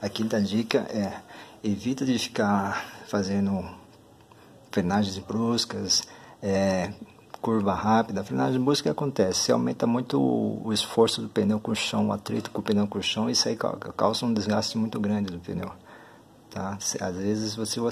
A quinta dica é: evita de ficar fazendo frenagens bruscas, curva rápida. A frenagem brusca acontece, se aumenta muito o esforço do pneu com o chão, o atrito com o pneu com o chão, isso aí causa um desgaste muito grande do pneu, tá? Às vezes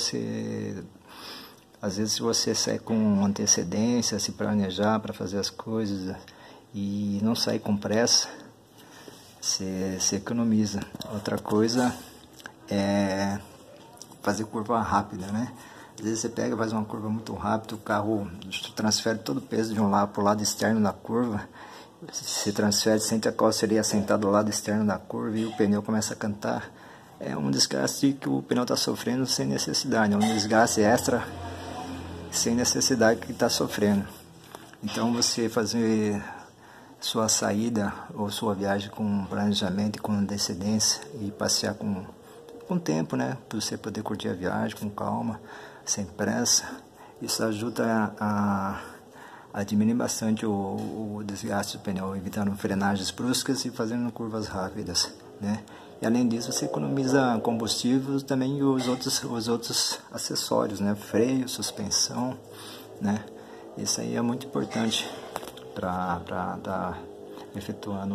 se você sai com antecedência, se planejar para fazer as coisas e não sair com pressa, você economiza. Outra coisa é fazer curva rápida, né? Às vezes você pega e faz uma curva muito rápida, o carro transfere todo o peso de um lado para o lado externo da curva, se transfere, sente a carroceria sentada do lado externo da curva e o pneu começa a cantar. É um desgaste que o pneu está sofrendo sem necessidade, é um desgaste extra sem necessidade que está sofrendo. Então você fazer sua saída ou sua viagem com planejamento e com antecedência e passear com tempo, né, para você poder curtir a viagem com calma, sem pressa, isso ajuda a diminuir bastante o desgaste do pneu, evitando frenagens bruscas e fazendo curvas rápidas, né? E além disso você economiza combustível também e os outros acessórios, né? Freio, suspensão, né? Isso aí é muito importante para estar efetuando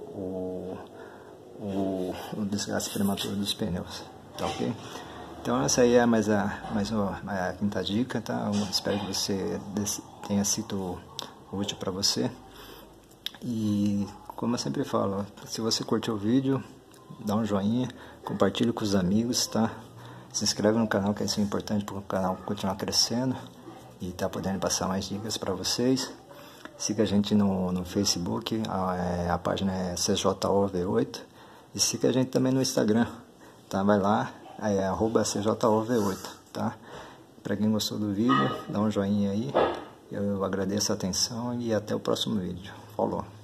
o desgaste prematuro dos pneus, tá ok? Então essa aí é mais a quinta dica, tá? Eu espero que você tenha sido útil para você. E como eu sempre falo, se você curtiu o vídeo, dá um joinha, compartilhe com os amigos, tá? Se inscreve no canal, que isso é importante para o canal continuar crescendo e tá podendo passar mais dicas para vocês. Siga a gente no Facebook, a página é CJOV8. E siga a gente também no Instagram, tá? Vai lá, @CJOV8, tá? Para quem gostou do vídeo, dá um joinha aí. Eu agradeço a atenção e até o próximo vídeo. Falou!